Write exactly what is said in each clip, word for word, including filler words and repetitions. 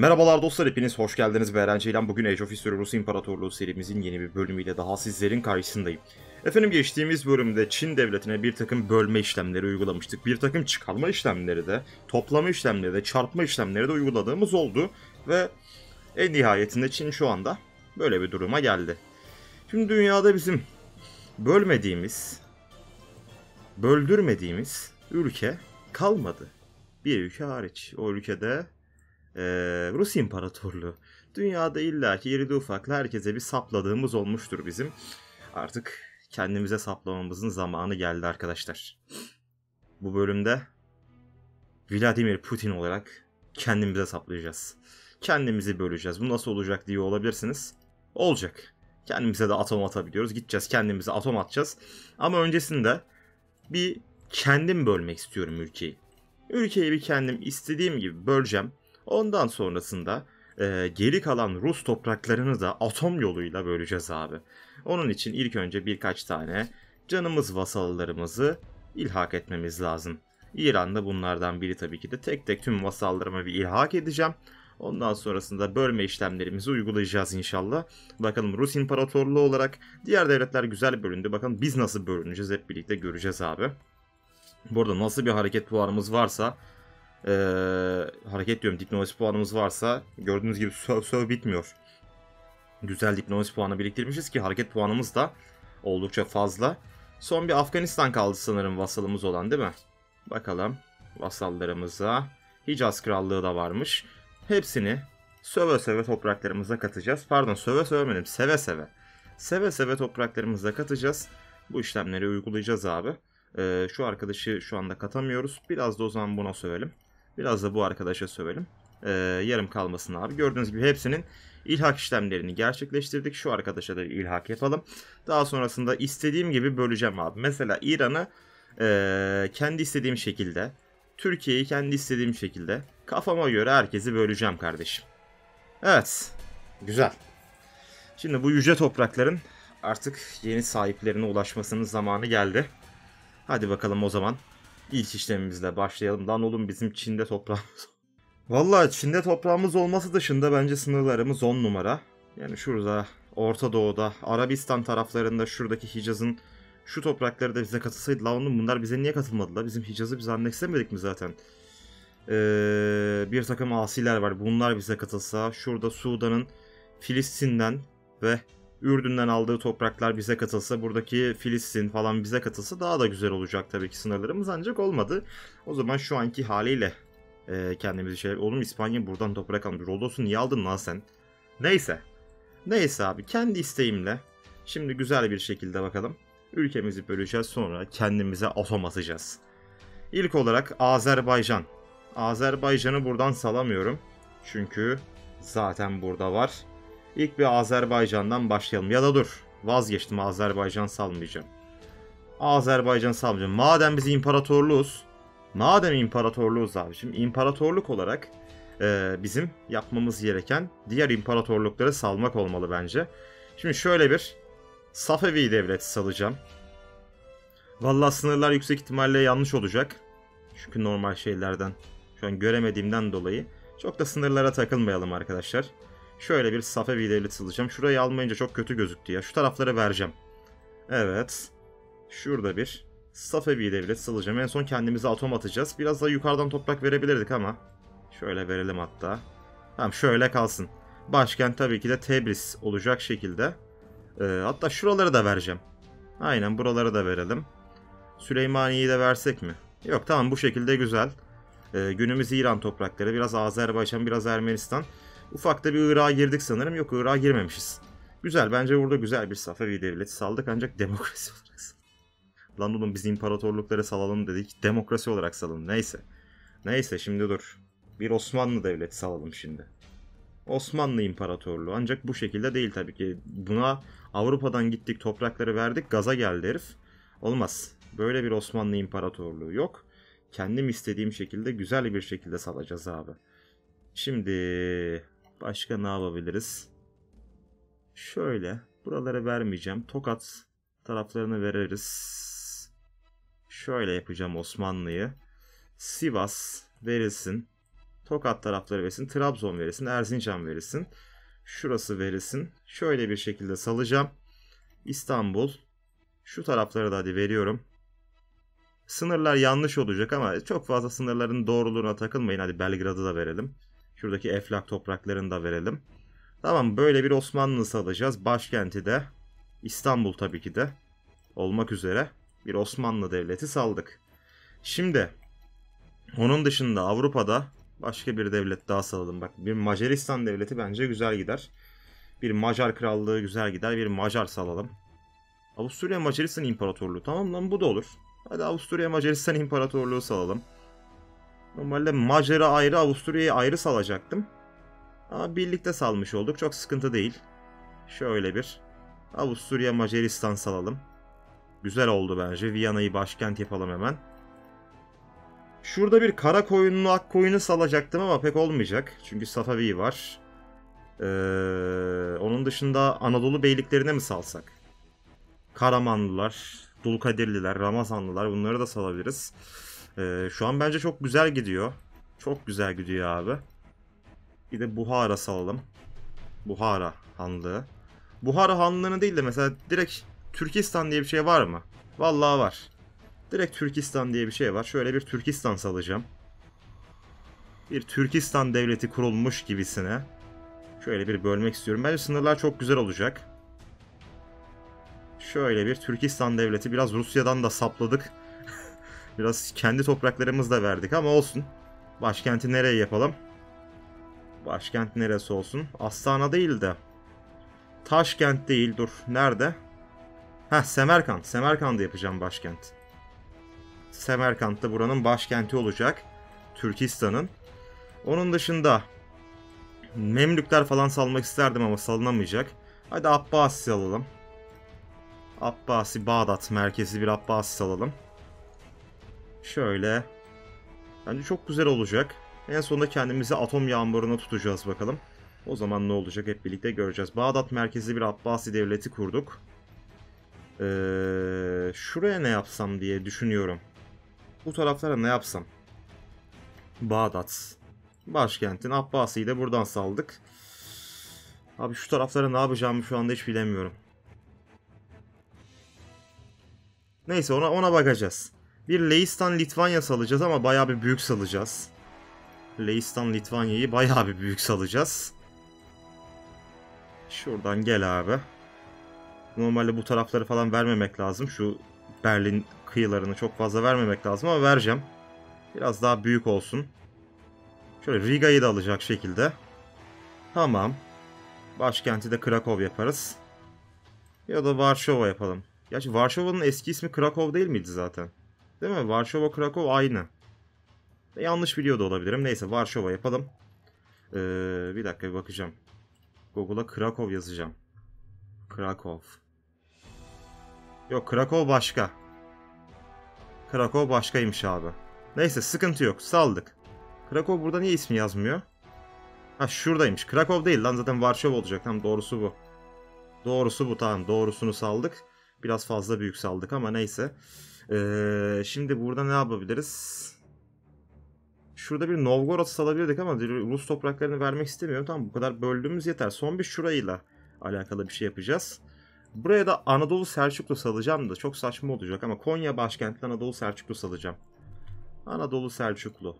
Merhabalar dostlar, hepiniz hoş geldiniz. Ben Eren Ceylan. Bugün Age of History Rus İmparatorluğu serimizin yeni bir bölümüyle daha sizlerin karşısındayım. Efendim, geçtiğimiz bölümde Çin devletine bir takım bölme işlemleri uygulamıştık. Bir takım çıkarma işlemleri de, toplama işlemleri de, çarpma işlemleri de uyguladığımız oldu. Ve en nihayetinde Çin şu anda böyle bir duruma geldi. Şimdi dünyada bizim bölmediğimiz, böldürmediğimiz ülke kalmadı. Bir ülke hariç. O ülkede Ee, Rus İmparatorluğu. Dünyada illaki irili ufaklı herkese bir sapladığımız olmuştur bizim. Artık kendimize saplamamızın zamanı geldi arkadaşlar. Bu bölümde Vladimir Putin olarak kendimize saplayacağız. Kendimizi böleceğiz. Bu nasıl olacak diye olabilirsiniz. Olacak. Kendimize de atom atabiliyoruz. Gideceğiz, kendimize atom atacağız. Ama öncesinde bir kendim bölmek istiyorum ülkeyi. Ülkeyi bir kendim istediğim gibi böleceğim. Ondan sonrasında e, geri kalan Rus topraklarını da atom yoluyla böleceğiz abi. Onun için ilk önce birkaç tane canımız vasallarımızı ilhak etmemiz lazım. İran'da bunlardan biri tabii ki de. Tek tek tüm vasallarımı bir ilhak edeceğim. Ondan sonrasında bölme işlemlerimizi uygulayacağız inşallah. Bakalım, Rus İmparatorluğu olarak diğer devletler güzel bölündü. Bakalım biz nasıl bölüneceğiz, hep birlikte göreceğiz abi. Burada nasıl bir hareket puanımız varsa, Ee, hareket diyorum, diplomasi puanımız varsa, gördüğünüz gibi söv söv bitmiyor. Güzel diplomasi puanı biriktirmişiz ki hareket puanımız da oldukça fazla. Son bir Afganistan kaldı sanırım vasalımız olan, değil mi? Bakalım vasallarımıza. Hicaz Krallığı da varmış. Hepsini söve söve topraklarımıza katacağız. Pardon, söve sövemedim, seve seve. Seve seve topraklarımıza katacağız. Bu işlemleri uygulayacağız abi. Ee, şu arkadaşı şu anda katamıyoruz. Biraz da o zaman buna sövelim. Biraz da bu arkadaşa sövelim. Ee, yarım kalmasın abi. Gördüğünüz gibi hepsinin ilhak işlemlerini gerçekleştirdik. Şu arkadaşa da ilhak yapalım. Daha sonrasında istediğim gibi böleceğim abi. Mesela İran'ı e, kendi istediğim şekilde, Türkiye'yi kendi istediğim şekilde, kafama göre herkesi böleceğim kardeşim. Evet. Güzel. Şimdi bu yüce toprakların artık yeni sahiplerine ulaşmasının zamanı geldi. Hadi bakalım o zaman. İlk işlemimizle başlayalım. Lan oğlum, bizim Çin'de toprağımız. Vallahi Çin'de toprağımız olması dışında bence sınırlarımız on numara. Yani şurada, Orta Doğu'da, Arabistan taraflarında, şuradaki Hicaz'ın şu toprakları da bize katılsaydı. La oğlum, bunlar bize niye katılmadılar? Bizim Hicaz'ı biz anneksemedik mi zaten? Ee, bir takım asiler var. Bunlar bize katılsa. Şurada Sudan'ın Filistin'den ve Ürdün'den aldığı topraklar bize katılsa, buradaki Filistin falan bize katılsa daha da güzel olacak tabii ki sınırlarımız, ancak olmadı. O zaman şu anki haliyle e, kendimizi şey... Oğlum, İspanya buradan toprak almış. Rodos'u niye aldın lan sen? Neyse. Neyse abi, kendi isteğimle şimdi güzel bir şekilde bakalım. Ülkemizi böleceğiz, sonra kendimize atom atacağız. İlk olarak Azerbaycan. Azerbaycan'ı buradan salamıyorum. Çünkü zaten burada var. İlk bir Azerbaycan'dan başlayalım. Ya da dur, vazgeçtim, Azerbaycan salmayacağım. Azerbaycan salmayacağım. Madem biz imparatorluğuz. Madem imparatorluğuz abi. Şimdi imparatorluk olarak e, bizim yapmamız gereken diğer imparatorlukları salmak olmalı bence. Şimdi şöyle bir Safevi devleti salacağım. Vallahi sınırlar yüksek ihtimalle yanlış olacak. Çünkü normal şeylerden şu an göremediğimden dolayı çok da sınırlara takılmayalım arkadaşlar. Şöyle bir Safevi devleti salacağım. Şurayı almayınca çok kötü gözüktü ya. Şu taraflara vereceğim. Evet. Şurada bir Safevi devleti salacağım. En son kendimize atom atacağız. Biraz da yukarıdan toprak verebilirdik ama şöyle verelim hatta. Tamam, şöyle kalsın. Başkent tabii ki de Tebriz olacak şekilde. Ee, hatta şuraları da vereceğim. Aynen, buraları da verelim. Süleymaniye'yi de versek mi? Yok, tamam, bu şekilde güzel. Ee, günümüz İran toprakları, biraz Azerbaycan, biraz Ermenistan. Ufak da bir Irak'a girdik sanırım. Yok, Irak'a girmemişiz. Güzel, bence burada güzel bir Safevi devleti saldık, ancak demokrasi olarak saldık. Lan oğlum, biz imparatorlukları salalım dedik, demokrasi olarak salın. Neyse. Neyse, şimdi dur. Bir Osmanlı devleti salalım şimdi. Osmanlı İmparatorluğu, ancak bu şekilde değil tabii ki. Buna Avrupa'dan gittik, toprakları verdik, gaza geldi herif. Olmaz. Böyle bir Osmanlı İmparatorluğu yok. Kendim istediğim şekilde, güzel bir şekilde salacağız abi. Şimdi başka ne yapabiliriz? Şöyle, buraları vermeyeceğim. Tokat taraflarını veririz. Şöyle yapacağım Osmanlı'yı. Sivas verilsin. Tokat tarafları verilsin. Trabzon verilsin. Erzincan verilsin. Şurası verilsin. Şöyle bir şekilde salacağım. İstanbul. Şu tarafları da hadi veriyorum. Sınırlar yanlış olacak ama çok fazla sınırların doğruluğuna takılmayın. Hadi Belgrad'ı da verelim. Şuradaki Eflak topraklarını da verelim. Tamam, böyle bir Osmanlı salacağız. Başkenti de İstanbul tabii ki de olmak üzere bir Osmanlı devleti saldık. Şimdi onun dışında Avrupa'da başka bir devlet daha salalım. Bak, bir Macaristan devleti bence güzel gider. Bir Macar krallığı güzel gider. Bir Macar salalım. Avusturya Macaristan İmparatorluğu. Tamam lan, bu da olur. Hadi Avusturya Macaristan İmparatorluğu salalım. Normalde Macar'ı ayrı, Avusturya'yı ayrı salacaktım. Ama birlikte salmış olduk. Çok sıkıntı değil. Şöyle bir Avusturya Macaristan salalım. Güzel oldu bence. Viyana'yı başkent yapalım hemen. Şurada bir kara koyunlu ak koyunu salacaktım ama pek olmayacak. Çünkü Safavi var. Ee, onun dışında Anadolu beyliklerine mi salsak? Karamanlılar, Dulkadirliler, Ramazanlılar, bunları da salabiliriz. Ee, şu an bence çok güzel gidiyor. Çok güzel gidiyor abi. Bir de Buhara salalım. Buhara Hanlığı. Buhara Hanlığı'nı değil de mesela direkt Türkistan diye bir şey var mı? Vallahi var. Direkt Türkistan diye bir şey var. Şöyle bir Türkistan salacağım. Bir Türkistan devleti kurulmuş gibisine. Şöyle bir bölmek istiyorum. Bence sınırlar çok güzel olacak. Şöyle bir Türkistan devleti. Biraz Rusya'dan da sapladık. Biraz kendi topraklarımızı da verdik ama olsun. Başkenti nereye yapalım? Başkent neresi olsun? Astana değil de. Taşkent değil. Dur. Nerede? Heh, Semerkant. Semerkant'ı yapacağım başkent. Semerkant da buranın başkenti olacak. Türkistan'ın. Onun dışında Memlükler falan salmak isterdim ama salınamayacak. Hadi Abbasi alalım. Abbasi, Bağdat merkezi bir Abbasi salalım. Şöyle. Bence çok güzel olacak. En sonunda kendimizi atom yağmuruna tutacağız bakalım. O zaman ne olacak hep birlikte göreceğiz. Bağdat merkezli bir Abbasi devleti kurduk. Ee, şuraya ne yapsam diye düşünüyorum. Bu taraflara ne yapsam? Bağdat. Başkentin Abbasi'yi de buradan saldık. Abi şu taraflara ne yapacağımı şu anda hiç bilemiyorum. Neyse, ona ona bakacağız. Bir Leistan Litvanya salacağız ama bayağı bir büyük salacağız. Leistan Litvanya'yı bayağı bir büyük salacağız. Şuradan gel abi. Normalde bu tarafları falan vermemek lazım. Şu Berlin kıyılarını çok fazla vermemek lazım ama vereceğim. Biraz daha büyük olsun. Şöyle Riga'yı da alacak şekilde. Tamam. Başkenti de Krakow yaparız. Ya da Varşova yapalım. Gerçi Varşova'nın eski ismi Krakow değil miydi zaten? Değil mi? Varşova, Krakow aynı. Yanlış biliyor da olabilirim. Neyse, Varşova yapalım. Ee, bir dakika bir bakacağım. Google'a Krakow yazacağım. Krakow. Yok, Krakow başka. Krakow başkaymış abi. Neyse, sıkıntı yok. Saldık. Krakow burada niye ismi yazmıyor? Ha, şuradaymış. Krakow değil lan, zaten Varşova olacak. Tamam, doğrusu bu. Doğrusu bu, tamam. Doğrusunu saldık. Biraz fazla büyük saldık ama neyse. Ee, şimdi burada ne yapabiliriz? Şurada bir Novgorod salabilirdik ama Rus topraklarını vermek istemiyorum. Tamam, bu kadar böldüğümüz yeter. Son bir şurayla alakalı bir şey yapacağız. Buraya da Anadolu Selçuklu salacağım da çok saçma olacak ama Konya başkentli Anadolu Selçuklu salacağım. Anadolu Selçuklu.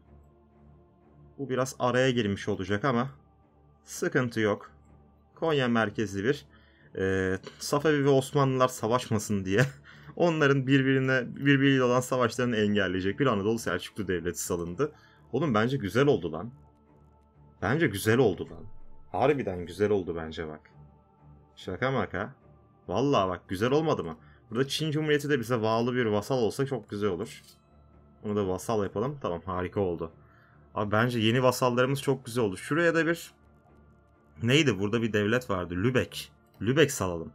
Bu biraz araya girmiş olacak ama sıkıntı yok. Konya merkezli bir e, Safavi ve Osmanlılar savaşmasın diye onların birbirine birbiriyle olan savaşlarını engelleyecek bir Anadolu Selçuklu devleti salındı. Oğlum bence güzel oldu lan. Bence güzel oldu lan. Harbiden güzel oldu bence bak. Şaka maka. Vallahi bak, güzel olmadı mı? Burada Çin Cumhuriyeti de bize bağlı bir vasal olsa çok güzel olur. Onu da vasal yapalım. Tamam, harika oldu. Abi bence yeni vasallarımız çok güzel oldu. Şuraya da bir... Neydi? Burada bir devlet vardı. Lübeck. Lübeck salalım.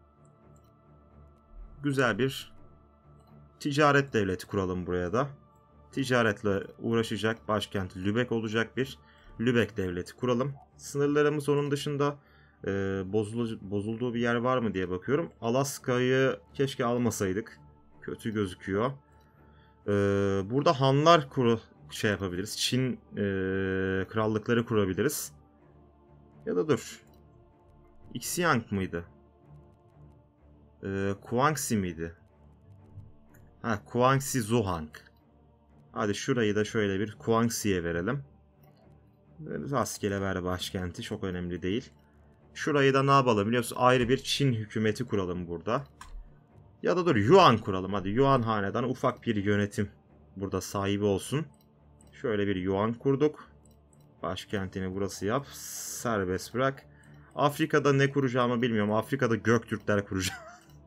Güzel bir ticaret devleti kuralım buraya da. Ticaretle uğraşacak, başkent Lübeck olacak bir Lübeck devleti kuralım. Sınırlarımız onun dışında e, bozulu, bozulduğu bir yer var mı diye bakıyorum. Alaska'yı keşke almasaydık. Kötü gözüküyor. E, burada hanlar kuru, şey yapabiliriz. Çin e, krallıkları kurabiliriz. Ya da dur. Xiang mıydı? E, Guangxi miydi? Ha, Guangxi Zhuang. Hadi şurayı da şöyle bir Guangxi'ye verelim. Rastgele ver başkenti. Çok önemli değil. Şurayı da ne yapalım biliyor musun? Ayrı bir Çin hükümeti kuralım burada. Ya da dur Yuan kuralım. Hadi Yuan hanedanı ufak bir yönetim burada sahibi olsun. Şöyle bir Yuan kurduk. Başkentini burası yap. Serbest bırak. Afrika'da ne kuracağımı bilmiyorum. Afrika'da Göktürkler kuracağım.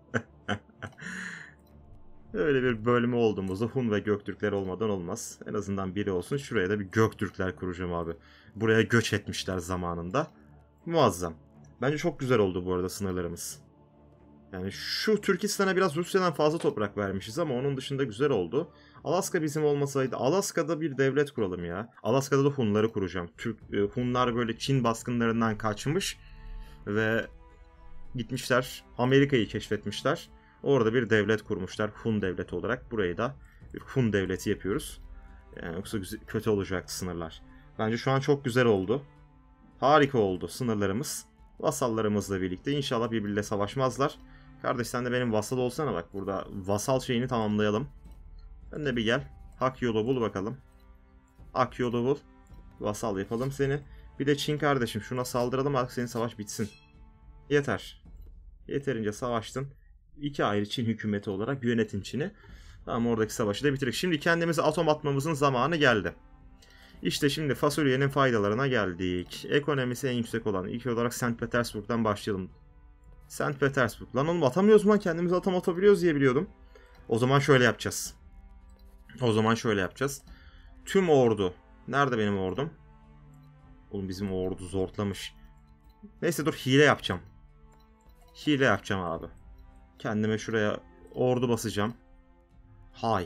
Öyle bir bölümü olduğumuzda Hun ve Göktürkler olmadan olmaz. En azından biri olsun. Şuraya da bir Göktürkler kuracağım abi. Buraya göç etmişler zamanında. Muazzam. Bence çok güzel oldu bu arada sınırlarımız. Yani şu Türkistan'a biraz Rusya'dan fazla toprak vermişiz ama onun dışında güzel oldu. Alaska bizim olmasaydı, Alaska'da bir devlet kuralım ya. Alaska'da da Hunları kuracağım. Türk Hunlar böyle Çin baskınlarından kaçmış ve gitmişler Amerika'yı keşfetmişler. Orada bir devlet kurmuşlar Hun devleti olarak. Burayı da bir Hun devleti yapıyoruz. Yani yoksa kötü olacaktı sınırlar. Bence şu an çok güzel oldu. Harika oldu sınırlarımız. Vasallarımızla birlikte inşallah birbiriyle savaşmazlar. Kardeş sen de benim vasal olsana bak. Burada vasal şeyini tamamlayalım. Sen de bir gel. Hak yolu bul bakalım. Hak yolu bul. Vasal yapalım seni. Bir de Çin kardeşim şuna saldıralım artık senin savaş bitsin. Yeter. Yeterince savaştın. İki ayrı Çin hükümeti olarak yönetin Çin'i. Tamam oradaki savaşı da bitirdik. Şimdi kendimize atom atmamızın zamanı geldi. İşte şimdi fasulyenin faydalarına geldik. Ekonomisi en yüksek olan ilk olarak Saint Petersburg'dan başlayalım. Saint Petersburg. Lan oğlum atamıyoruz mu lan? Kendimize atom atabiliyoruz diye biliyordum. O zaman şöyle yapacağız. O zaman şöyle yapacağız. Tüm ordu. Nerede benim ordum? Oğlum bizim ordu zorlamış. Neyse dur hile yapacağım. Hile yapacağım abi. Kendime şuraya ordu basacağım. Hay.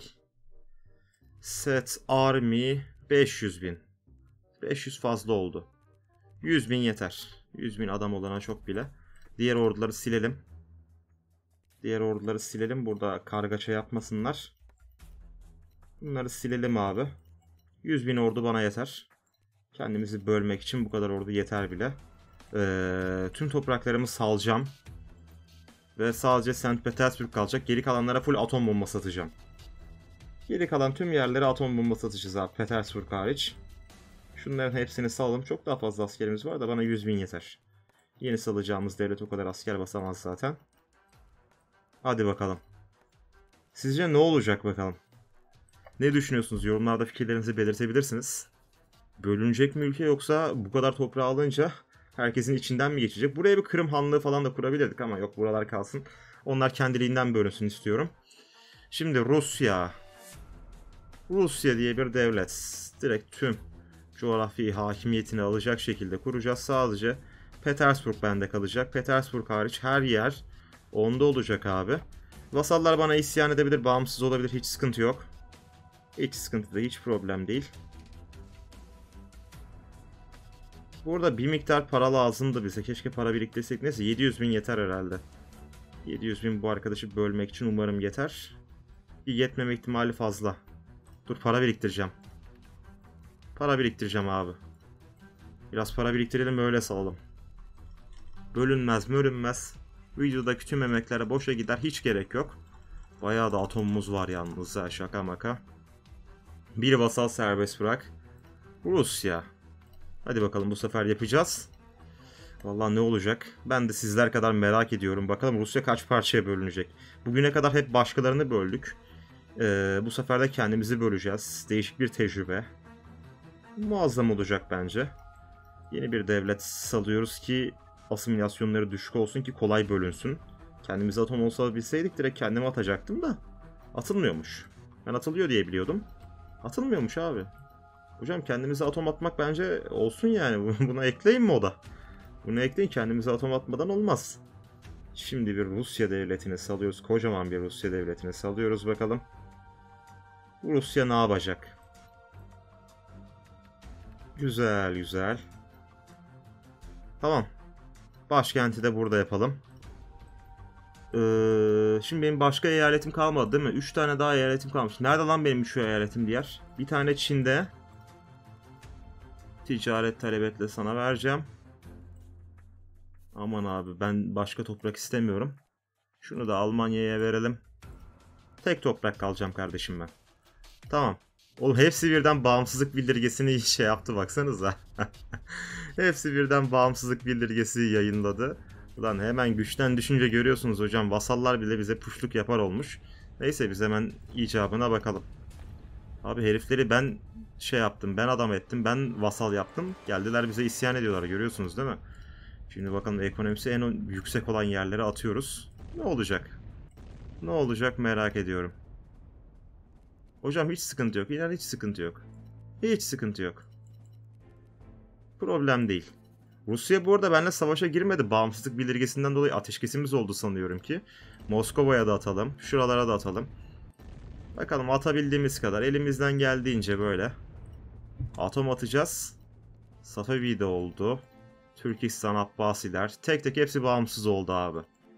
Set army beş yüz bin. beş yüz fazla oldu. yüz bin yeter. yüz bin adam olana çok bile. Diğer orduları silelim. Diğer orduları silelim. Burada kargaşa yapmasınlar. Bunları silelim abi. yüz bin ordu bana yeter. Kendimizi bölmek için bu kadar ordu yeter bile. Ee, tüm topraklarımı salacağım. Ve sadece Saint Petersburg kalacak. Geri kalanlara full atom bombası atacağım. Geri kalan tüm yerlere atom bombası atacağız abi. Petersburg hariç. Şunların hepsini salalım. Çok daha fazla askerimiz var da bana yüz bin yeter. Yeni salacağımız devlet o kadar asker basamaz zaten. Hadi bakalım. Sizce ne olacak bakalım? Ne düşünüyorsunuz? Yorumlarda fikirlerinizi belirtebilirsiniz. Bölünecek mi ülke yoksa bu kadar toprağı alınca herkesin içinden mi geçecek? Buraya bir Kırım Hanlığı falan da kurabilirdik ama yok buralar kalsın. Onlar kendiliğinden bölünsün istiyorum. Şimdi Rusya. Rusya diye bir devlet. Direkt tüm coğrafi hakimiyetini alacak şekilde kuracağız. Sadece Petersburg bende kalacak. Petersburg hariç her yer onda olacak abi. Vasallar bana isyan edebilir, bağımsız olabilir. Hiç sıkıntı yok. Hiç sıkıntı değil, hiç problem değil. Burada bir miktar para lazımdı bize. Keşke para biriktirsek. Neyse yedi yüz bin yeter herhalde. yedi yüz bin bu arkadaşı bölmek için umarım yeter. Bir yetmeme ihtimali fazla. Dur para biriktireceğim. Para biriktireceğim abi. Biraz para biriktirelim öyle salalım. Bölünmez bölünmez. Videodaki tüm emeklere boşa gider. Hiç gerek yok. Bayağı da atomumuz var yalnız ha, şaka maka. Bir vasal serbest bırak. Rusya. Hadi bakalım bu sefer yapacağız. Vallahi ne olacak? Ben de sizler kadar merak ediyorum. Bakalım Rusya kaç parçaya bölünecek. Bugüne kadar hep başkalarını böldük. Ee, bu sefer de kendimizi böleceğiz. Değişik bir tecrübe. Muazzam olacak bence. Yeni bir devlet salıyoruz ki asimilasyonları düşük olsun ki kolay bölünsün. Kendimize atom olsa bilseydik direkt kendime atacaktım da. Atılmıyormuş. Ben atılıyor diye biliyordum. Atılmıyormuş abi. Hocam kendimize atom atmak bence olsun yani. Buna ekleyin mi o da? Bunu ekleyin, kendimize atom atmadan olmaz. Şimdi bir Rusya devletini salıyoruz. Kocaman bir Rusya devletini salıyoruz bakalım. Rusya ne yapacak? Güzel güzel. Tamam. Başkenti de burada yapalım. Ee, şimdi benim başka eyaletim kalmadı değil mi? üç tane daha eyaletim kalmış. Nerede lan benim üç eyaletim diğer? Bir tane Çin'de. Ticaret talebetle sana vereceğim. Aman abi ben başka toprak istemiyorum. Şunu da Almanya'ya verelim. Tek toprak kalacağım kardeşim ben. Tamam. Oğlum hepsi birden bağımsızlık bildirgesini şey yaptı baksanıza. Hepsi birden bağımsızlık bildirgesi yayınladı. Ulan hemen güçten düşünce görüyorsunuz hocam. Vasallar bile bize puşluk yapar olmuş. Neyse biz hemen icabına bakalım. Abi herifleri ben şey yaptım. Ben adam ettim. Ben vasal yaptım. Geldiler bize isyan ediyorlar. Görüyorsunuz değil mi? Şimdi bakalım ekonomisi en yüksek olan yerlere atıyoruz. Ne olacak? Ne olacak merak ediyorum. Hocam hiç sıkıntı yok. İnan hiç sıkıntı yok. Hiç sıkıntı yok. Problem değil. Rusya bu arada benimle savaşa girmedi. Bağımsızlık bildirgesinden dolayı ateşkesimiz oldu sanıyorum ki. Moskova'ya da atalım. Şuralara da atalım. Bakalım atabildiğimiz kadar. Elimizden geldiğince böyle. Atom atacağız. Safevi'de oldu. Türkistan, Abbasiler. Tek tek hepsi bağımsız oldu abi.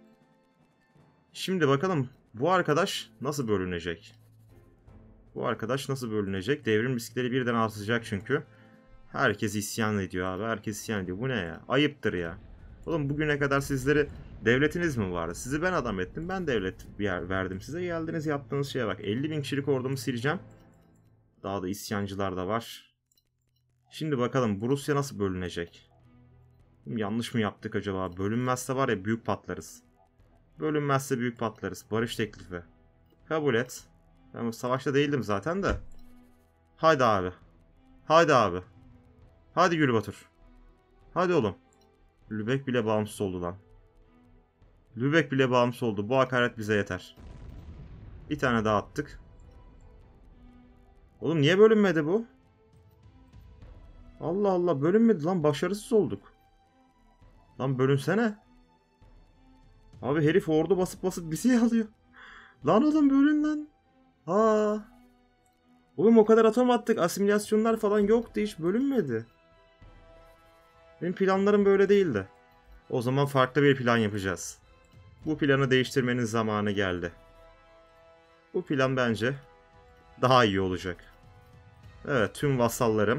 Şimdi bakalım bu arkadaş nasıl bölünecek? Bu arkadaş nasıl bölünecek? Devrim riskleri birden artacak çünkü. Herkes isyan ediyor abi. Herkes isyan ediyor. Bu ne ya? Ayıptır ya. Oğlum bugüne kadar sizleri devletiniz mi vardı? Sizi ben adam ettim. Ben devlet bir yer verdim size. Geldiniz yaptığınız şeye bak. elli bin kişilik ordumu sileceğim. Daha da isyancılar da var. Şimdi bakalım bu Rusya nasıl bölünecek? Yanlış mı yaptık acaba? Bölünmezse var ya büyük patlarız. Bölünmezse büyük patlarız. Barış teklifi. Kabul et. Ben savaşta değildim zaten de. Haydi abi. Haydi abi. Hadi Gülbatur. Hadi oğlum. Lübeck bile bağımsız oldu lan. Lübeck bile bağımsız oldu. Bu hakaret bize yeter. Bir tane daha attık. Oğlum niye bölünmedi bu? Allah Allah bölünmedi lan. Başarısız olduk. Lan bölünsene. Abi herif ordu basıp basıp bizi alıyor. Lan oğlum bölün lan. Aa. Oğlum o kadar atom attık. Asimilasyonlar falan yoktu. Hiç bölünmedi. Benim planlarım böyle değildi. O zaman farklı bir plan yapacağız. Bu planı değiştirmenin zamanı geldi. Bu plan bence daha iyi olacak. Evet tüm vasallarım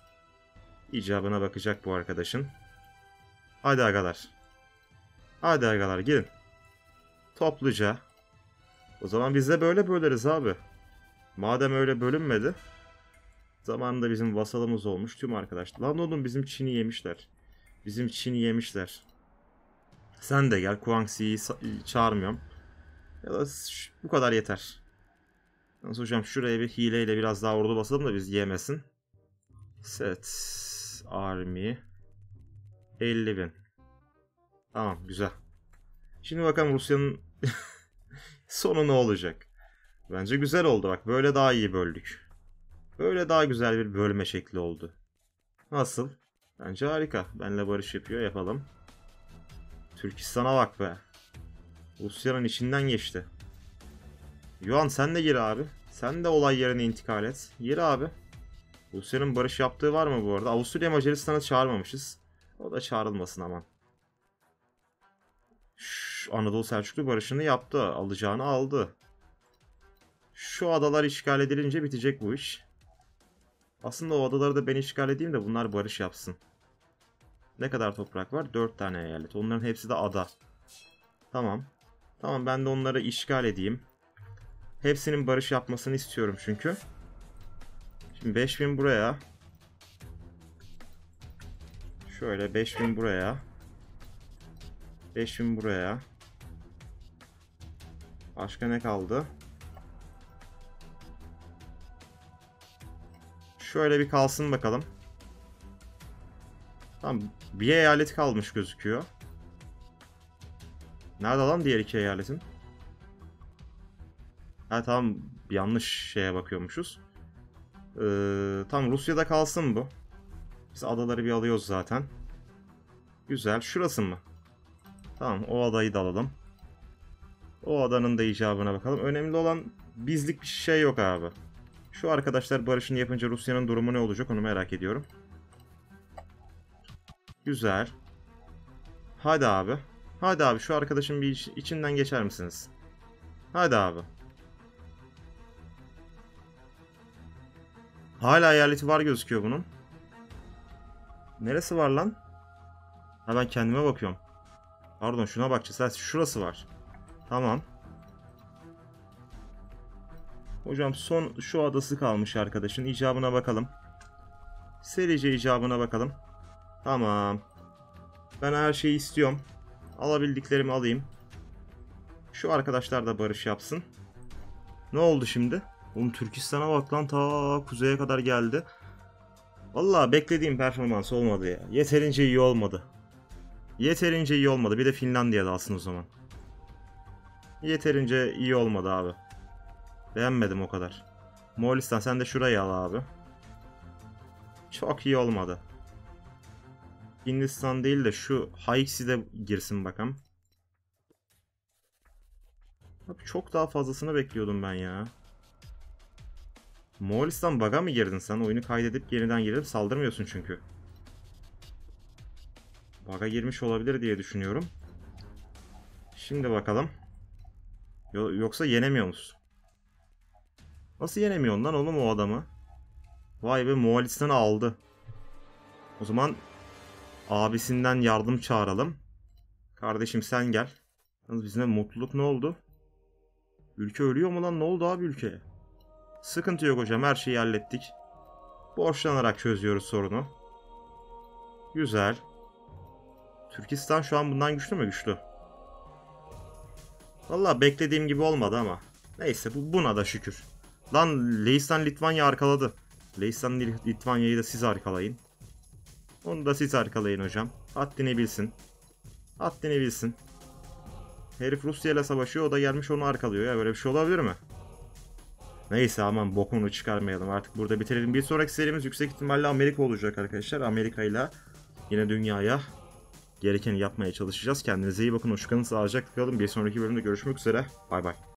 icabına bakacak bu arkadaşın. Hadi agalar. Hadi agalar girin. Topluca. O zaman biz de böyle böleriz abi. Madem öyle bölünmedi. Zamanında bizim vasalımız olmuş tüm arkadaşlar. Lan oğlum bizim Çin'i yemişler. Bizim Çin'i yemişler. Sen de gel. Guangxi'yi çağırmıyorum. Ya da bu kadar yeter. Yalnız hocam şuraya bir hileyle biraz daha ordu basalım da biz yemesin. Set. Army. elli bin. Tamam güzel. Şimdi bakalım Rusya'nın sonu ne olacak? Bence güzel oldu bak. Böyle daha iyi böldük. Böyle daha güzel bir bölme şekli oldu. Nasıl? Bence harika. Benle barış yapıyor. Yapalım. Türkistan'a bak be. Rusya'nın içinden geçti. Yuan sen de gir abi. Sen de olay yerine intikal et. Gir abi. Rusya'nın barış yaptığı var mı bu arada? Avusturya Macaristan'ı çağırmamışız. O da çağrılmasın aman. Şş, Anadolu Selçuklu barışını yaptı. Alacağını aldı. Şu adalar işgal edilince bitecek bu iş. Aslında o adaları da ben işgal edeyim de bunlar barış yapsın. Ne kadar toprak var? dört tane eyalet. Onların hepsi de ada. Tamam. Tamam ben de onları işgal edeyim. Hepsinin barış yapmasını istiyorum çünkü. Şimdi beş bin buraya. Şöyle beş bin buraya. beş bin buraya. Başka ne kaldı? Şöyle bir kalsın bakalım. Tamam. Bir eyalet kalmış gözüküyor. Nerede lan diğer iki eyaletin? Ha tamam. Yanlış şeye bakıyormuşuz. Ee, tamam Rusya'da kalsın bu. Biz adaları bir alıyoruz zaten. Güzel. Şurası mı? Tamam o adayı da alalım. O adanın da icabına bakalım. Önemli olan bizlik bir şey yok abi. Şu arkadaşlar barışını yapınca Rusya'nın durumu ne olacak onu merak ediyorum. Güzel. Hadi abi. Hadi abi şu arkadaşın bir iç- içinden geçer misiniz? Hadi abi. Hala eyaleti var gözüküyor bunun. Neresi var lan? Ha ben kendime bakıyorum. Pardon şuna bakacağız. Ha, şurası var. Tamam. Hocam son şu adası kalmış arkadaşın. İcabına bakalım. Serice icabına bakalım. Tamam. Ben her şeyi istiyorum. Alabildiklerimi alayım. Şu arkadaşlar da barış yapsın. Ne oldu şimdi? Oğlum Türkistan'a bak lan, ta kuzeye kadar geldi. Vallahi beklediğim performans olmadı ya. Yeterince iyi olmadı. Yeterince iyi olmadı. Bir de Finlandiya'da alsın o zaman. Yeterince iyi olmadı abi. Beğenmedim o kadar. Moğolistan sen de şurayı al abi. Çok iyi olmadı. Hindistan değil de şu Haiksi de girsin bakalım. Abi çok daha fazlasını bekliyordum ben ya. Moğolistan bug'a mı girdin sen? Oyunu kaydedip yeniden girip saldırmıyorsun çünkü. Bug'a girmiş olabilir diye düşünüyorum. Şimdi bakalım. Yoksa yenemiyor musun? Nasıl yenemiyorsun lan oğlum o adamı? Vay be, Moğolistan'ı aldı. O zaman abisinden yardım çağıralım. Kardeşim sen gel. Yalnız bizimle mutluluk ne oldu? Ülke ölüyor mu lan? Ne oldu abi ülkeye? Sıkıntı yok hocam, her şeyi hallettik. Borçlanarak çözüyoruz sorunu. Güzel. Türkistan şu an bundan güçlü mü? Güçlü. Vallahi beklediğim gibi olmadı ama. Neyse bu, buna da şükür. Lan Leistan Litvanya arkaladı. Leistan Litvanya'yı da siz arkalayın. Onu da siz arkalayın hocam. Haddini bilsin. Haddini bilsin. Herif Rusya ile savaşıyor, o da gelmiş onu arkalıyor ya, böyle bir şey olabilir mi? Neyse aman bokunu çıkarmayalım, artık burada bitirelim. Bir sonraki serimiz yüksek ihtimalle Amerika olacak arkadaşlar. Amerika ile yine dünyaya gerekeni yapmaya çalışacağız. Kendinize iyi bakın, hoşçakalın, sağlıcakla kalın. Bir sonraki bölümde görüşmek üzere. Bay bay.